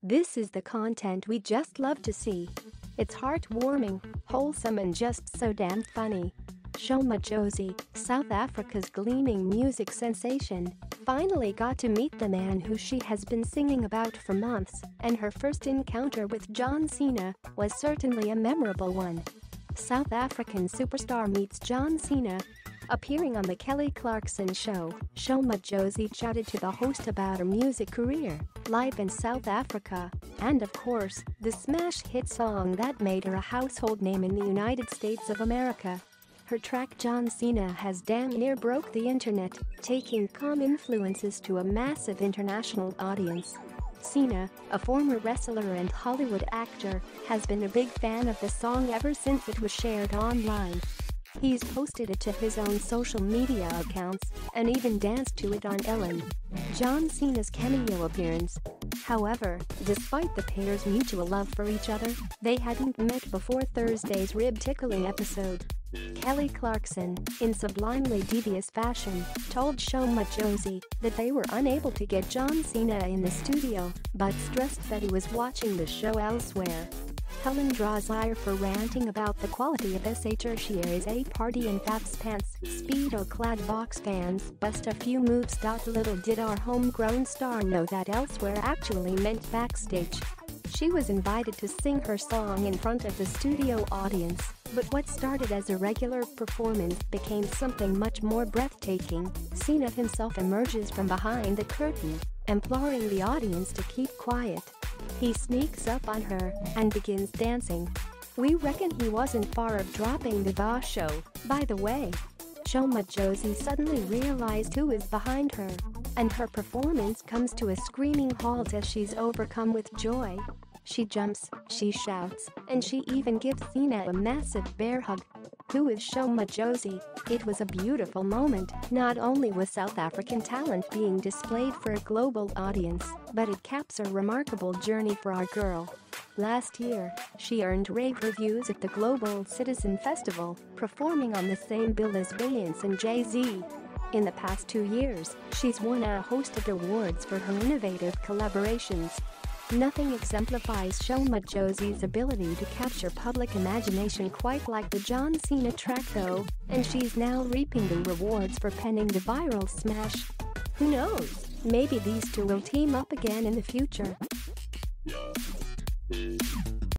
This is the content we just love to see. It's heartwarming, wholesome and just so damn funny. Sho Madjozi, South Africa's gleaming music sensation, finally got to meet the man who she has been singing about for months, and her first encounter with John Cena was certainly a memorable one. South African superstar meets John Cena. Appearing on The Kelly Clarkson Show, Sho Madjozi chatted to the host about her music career, life in South Africa, and of course, the smash hit song that made her a household name in the United States of America. Her track John Cena has damn near broke the internet, taking calm influences to a massive international audience. Cena, a former wrestler and Hollywood actor, has been a big fan of the song ever since it was shared online. He's posted it to his own social media accounts and even danced to it on Ellen, John Cena's cameo appearance. However, despite the pair's mutual love for each other, they hadn't met before Thursday's rib-tickling episode. Kelly Clarkson, in sublimely devious fashion, told Sho Madjozi that they were unable to get John Cena in the studio, but stressed that he was watching the show elsewhere. Helen draws ire for ranting about the quality of SHR's party in Faf's pants. Speedo-clad Box fans bust a few moves. Little did our homegrown star know that elsewhere actually meant backstage. She was invited to sing her song in front of the studio audience, but what started as a regular performance became something much more breathtaking. Cena himself emerges from behind the curtain, imploring the audience to keep quiet. He sneaks up on her and begins dancing. We reckon he wasn't far of dropping the Boss show, by the way. Sho Madjozi suddenly realized who is behind her, and her performance comes to a screaming halt as she's overcome with joy. She jumps, she shouts, and she even gives Cena a massive bear hug. Who is Sho Madjozi? It was a beautiful moment. Not only was South African talent being displayed for a global audience, but it caps a remarkable journey for our girl. Last year, she earned rave reviews at the Global Citizen Festival, performing on the same bill as Beyonce and Jay-Z. In the past 2 years, she's won a host of awards for her innovative collaborations. Nothing exemplifies Sho Madjozi's ability to capture public imagination quite like the John Cena track though, and she's now reaping the rewards for penning the viral smash. Who knows, maybe these two will team up again in the future.